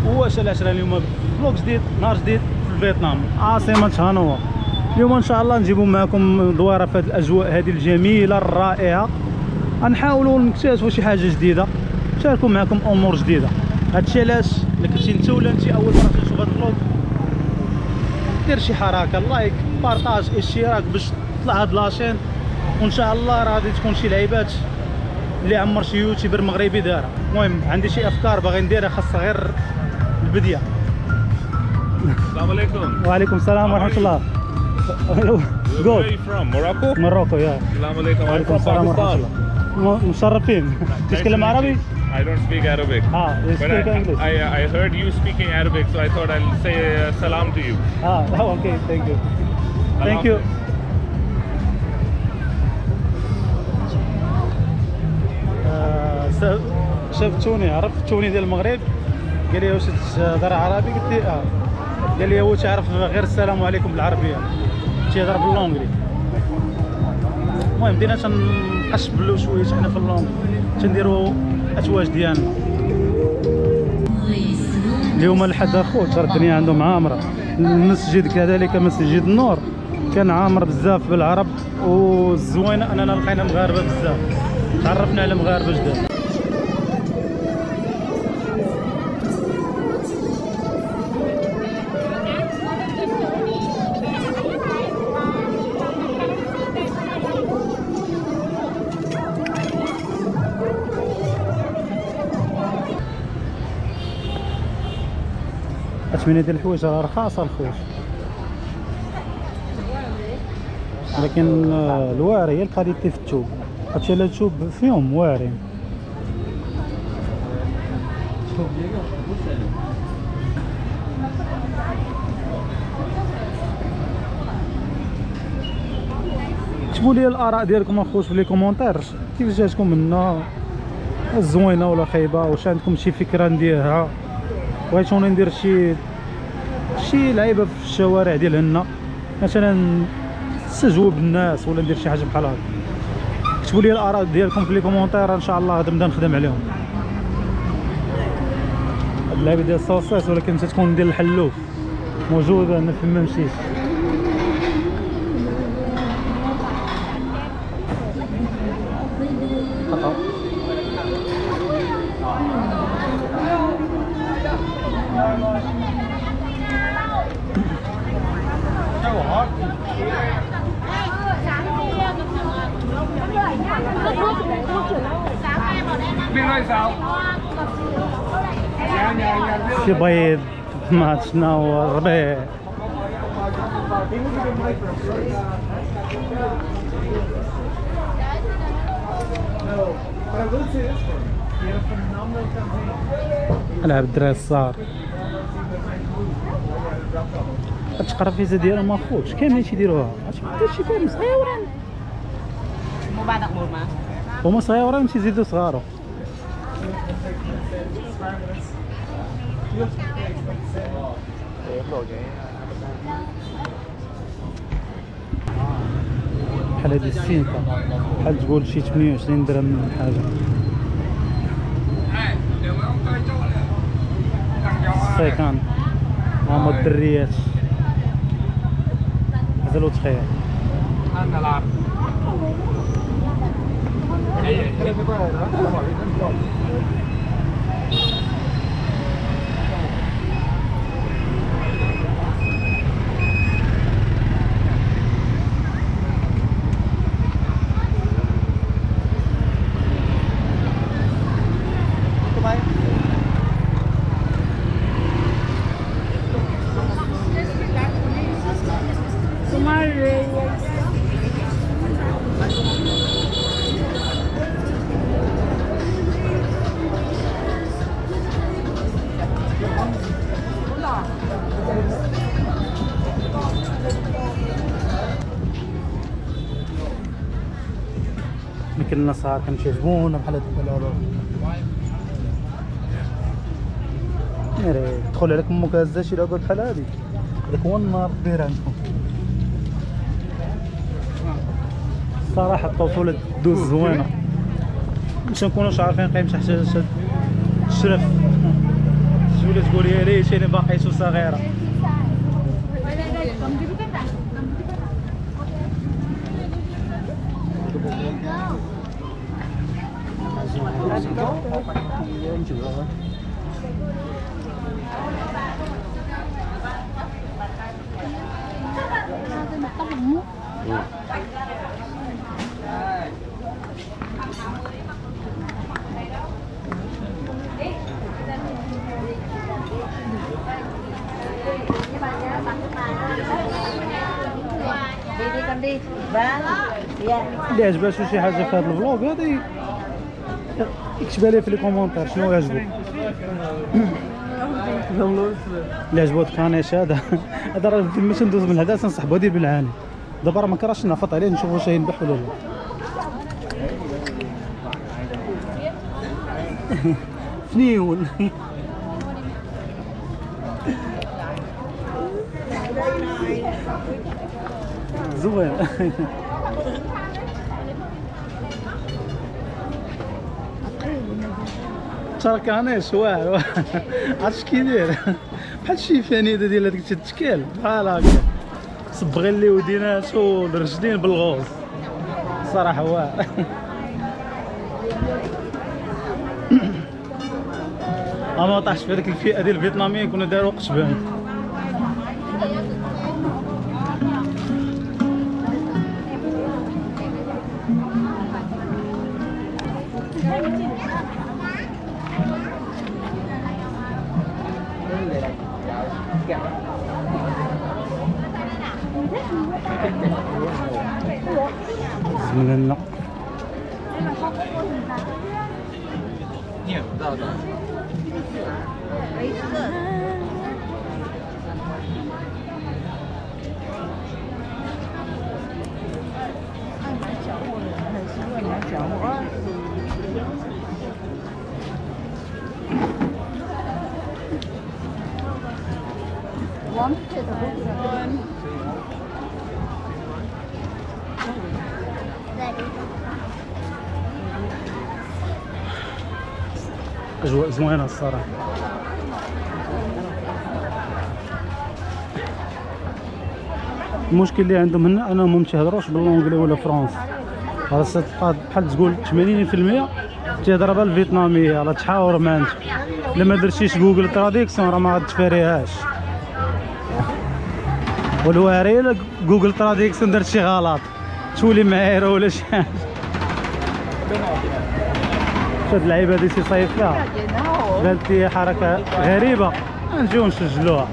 واش علاش راه اليوم فلوق جديد، نهار جديد في فيتنام عاصمة هانوي. اليوم ان شاء الله نجيبوا معكم دويره في هذه الاجواء هذه الجميله الرائعه، غنحاولوا نكتشفوا شي حاجه جديده، نشاركوا معكم امور جديده. هادشي علاش الا كنتي انت ولا انت اول مره تشوف هذا الفلوق، دير شي حركه لايك بارطاج اشتراك باش تطلع هاد لاشين، وان شاء الله راه غادي تكون شي لعيبات اللي عمر شي يوتيوبر مغربي دارها. المهم عندي شي افكار باغي نديرها، خاصها غير البديه. السلام عليكم. وعليكم السلام ورحمه الله. Where are you from? Morocco? Morocco, yeah. السلام عليكم. I'm وعليكم from السلام ورحمه Pakistan. الله. مشرفين. تتكلم عربي؟ I don't speak Arabic. you But speak English. I heard you speaking Arabic, so I thought I'll say salam to you. Okay, thank you. Thank you. شفتوني، عرفتوني ديال المغرب، قال لي واش تهضر عربي؟ قلت لي قال لي هو تعرف غير السلام عليكم بالعربيه، تيهضر باللونجلي. المهم بدينا تنقشبلو شويه حنا في اللونج، تنديرو اتواج ديالنا. اليوم الحد اخوت الدنيا عندهم عامره، المسجد كذلك مسجد النور كان عامر بزاف بالعرب، والزوينه اننا لقينا مغاربه بزاف، تعرفنا على مغاربه جداد. اثمنه ديال الحوايج راه رخاصه الخوت، لكن الواعر هي الكاليتي في الثوب. هادشي لا الثوب فيهم واعرين. كتبوا لي الاراء ديالكم اخوت في لي كومونتير، كيف جاتكم منا زوينه ولا خايبه، واش عندكم شي فكره نديرها، بغيتوني ندير شي لعيبه في الشوارع ديال هنا مثلا نستجوب الناس، ولا ندير شي حاجه بحال هكا. كتبوا لي الاراء ديالكم في لي كومونتير، ان شاء الله غادي نبدا نخدم عليهم. هاد اللعيبه ديال الصوصيص ولكن تتكون ديال الحلوف موجوده هنا فين ما مشيت. شي بيض ما عرفت شنو الربيع. العب الدراري الصغار. هاد التقرفيزه ديالهم ما خوتش كاملين تيديروها، هادشي كامل صغيورين، هما صغيورين تيزيدو صغارو. بحال هادي السينكا، بحال تقول شي 28 درهم من حاجه. السيكان هما الدريات مازالو تخيل. يمكن الناس كانوا يعجبونا بحال هاد البلاد. تدخل عليك امك هازه شي لعبه بحال هادي، هذاك هو النار الكبير عندكم. الصراحه الطفوله دوز زوينه، باش نكونوش عارفين قيمه حتى الشرف. تولي تقول لي عيشيني باقي شو صغيره. اللي عجباتو شي حاجه في هذا الفلوق هذا يكتبها لي في لي كومونتير شنو عجبك. اللي عجبو الكانيش هذا هذا راه باش ندوز من هذا تنصاحبو ديال بالعاني. دابا راه ما كرهتش نعفط عليه نشوف واش ينبح ولا لا. فنيون زوين. تركانيش واعر عرفتش كي داير بحال شي فنيده ديال هذيك التشكيل بحال هكا صبغي لي ودينات والرجلين بالغوص صراحه واعر. ما طاحش في هذيك الفئه ديال الفيتناميين كنا داروا قشبان. بسم الله. أجواء زوينة الصراحة. المشكل اللي عندهم هنا انهم ما تيهضروش باللونجلي ولا فرونسي. خاصك تلقى بحال تقول 80% تيهضر بالفيتنامية على تحاور معاه. الا ما درتيش جوجل تراديكسيون راه ما غتفاريهاش. والواري الا جوجل تراديكسيون درت شي غلط تولي معايره ولا شي حاجه. هاد اللعيبه هادي تيصايب فيها بانت لي حركه غريبه نجيو نسجلوها.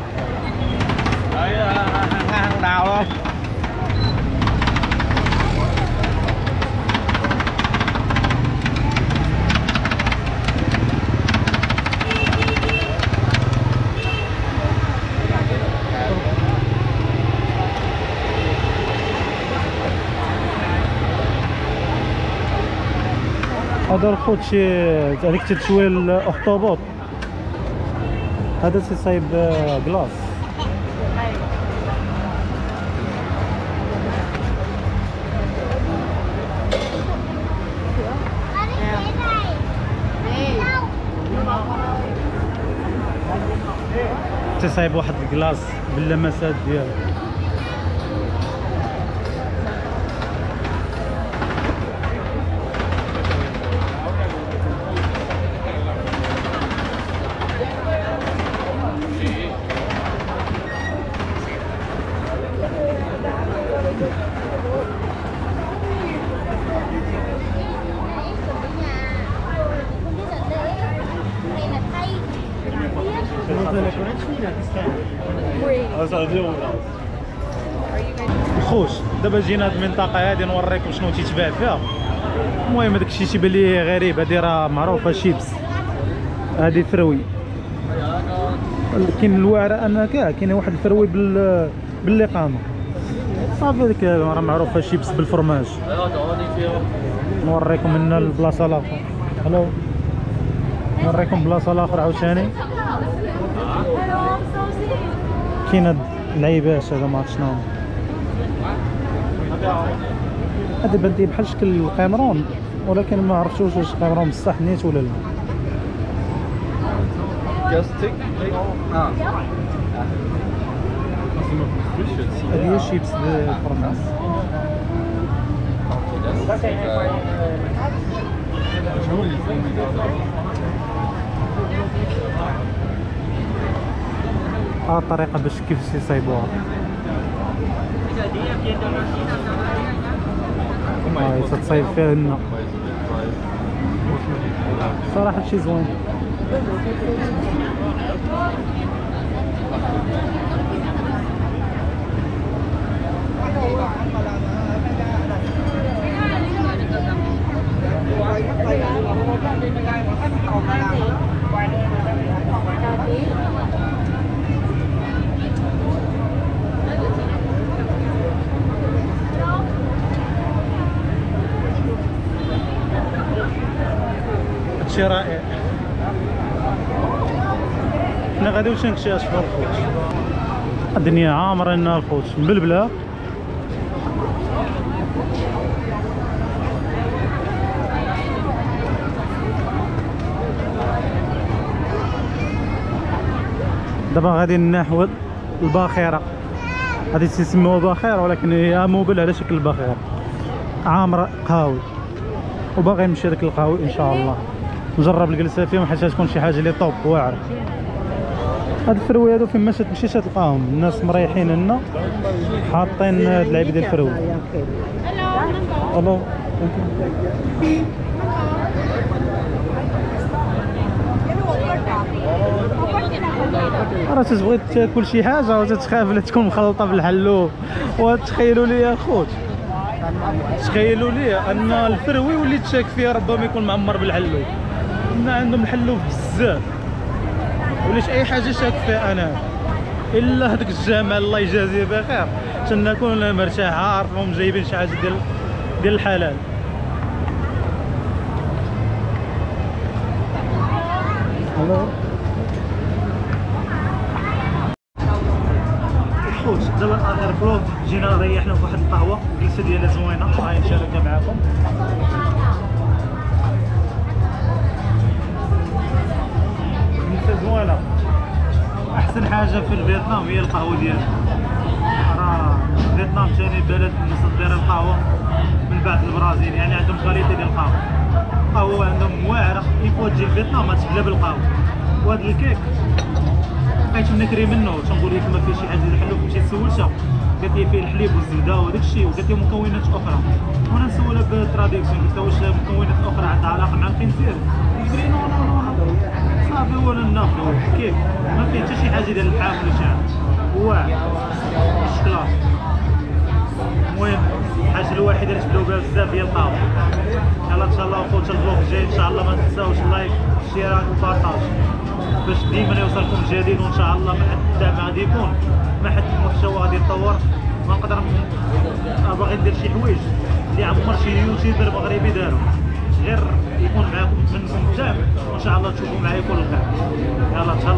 هذا الخوت شي هذيك تتشوي الاخطبوط هذا تيصايب كلاص. تيصايب واحد الكلاص باللمسات ديالو. خوش دابا جينا هاد المنطقه هادي نوريكم شنو تيتباع فيها. المهم هذاك الشيء تيبان لي غريب. هادي راه معروفه شيبس، هادي فروي. كاين الواعره انا كاين واحد الفروي باللقامه صافي. هذيك راه معروفه شيبس بالفرماج. نوريكم من البلاصه الاخرى. الو نوريكم بلاصه الاخرى عاوتاني. كاين هاد اللعيبات هذا ما عرفت شنو هذا. بان لي بحال شكل القمرون ولكن ما عرفتوش واش القمرون بصح نيت ولا لا. Just stick. هذه هي الشيبس الفرنسي. ها الطريقة باش كيف يصايبوها. هاي تتصايب فيها لنا صراحة شي زوين. هادشي رائع. حنا غادي واش نكتشفوا الخوت. الدنيا عامرة لنا الخوت مبلبلة. دابا غادي نحو الباخرة. غادي تسموها باخرة ولكن هي موبل على شكل الباخرة. عامرة قهاوي وباغي نمشي لك القهاوي ان شاء الله نجرب الجلسه فيهم حتى تكون شي حاجه اللي طوب واعره. هاد الفروي هادو فين ما تمشي تلقاهم الناس مريحين لنا حاطين هاد العيب ديال الفروي. الو راه تبغي تاكل شي حاجه وتتخاف لا تكون مخلطه بالحلو. وتخيلوا لي يا خوت، تخيلوا لي ان الفروي وليت شاك فيه ربما يكون معمر بالحلو. ان عندهم الحلو بزاف وليش اي حاجه شاك فيها انا الا هذاك الجمال الله يجازيه بخير تنكون مرتاح عارفهم جايبين شي حاجه ديال الحلال. خوت دابا اخر فلوق جينا ريحنا في واحد القهوه الجلسه ديالها زوينه هاي نشاركها معكم. جلسه زوينه. احسن حاجه في فيتنام هي القهوه ديالها. راه فيتنام ثاني بلد مصدر القهوه من بعد البرازيل، يعني عندهم كاليتي ديال القهوه. القهوه عندهم واعره. يفوا تجي لفيتنام تبدا بالقهوه. وهذا الكيك بقيت نكري منه تنقول لك ما فيه شي حاجه ديال الحلو. مشيت سولتها قالت لي فيه الحليب والزبده وداك الشيء وقالت لي مكونات اخرى. وانا نسولها بالتراديكسيون قلت لها واش مكونات اخرى عندها علاقه مع الخنزير؟ قالت لي نو نو نو صافي ولا ناخذ كيك ما فيه حتى شي حاجه ديال اللحام ولا شي حاجه واعر الشكلاط. المهم الحاجه الوحيده اللي تبداو بها بزاف هي القهوه. يلا ان شاء الله خوت الفلوق الجاي ان شاء الله ما تنساوش اللايك والاشتراك والبارطاج باش ديما يوصلكم الجديد. وان شاء الله ما حد الدعم غادي يكون، ما حد المحتوى غادي يتطور. ما نقدر باغي ندير شي حوايج اللي عمر شي يوتيوبر مغربي دارهم غير يكون معاكم منكم الدعم وان شاء الله تشوفوا معايا كل خير. يلا ان شاء الله.